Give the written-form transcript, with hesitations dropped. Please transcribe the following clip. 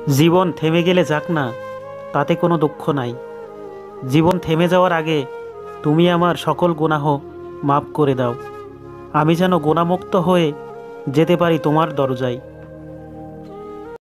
জীবন থেমে গেলে যাক না, তাতে কোনো দুঃখ নাই। জীবন থেমে যাওয়ার আগে তুমি আমার সকল গুনাহ মাফ করে দাও। আমি যেন গুনাহমুক্ত হয়ে যেতে পারি তোমার দরজায়।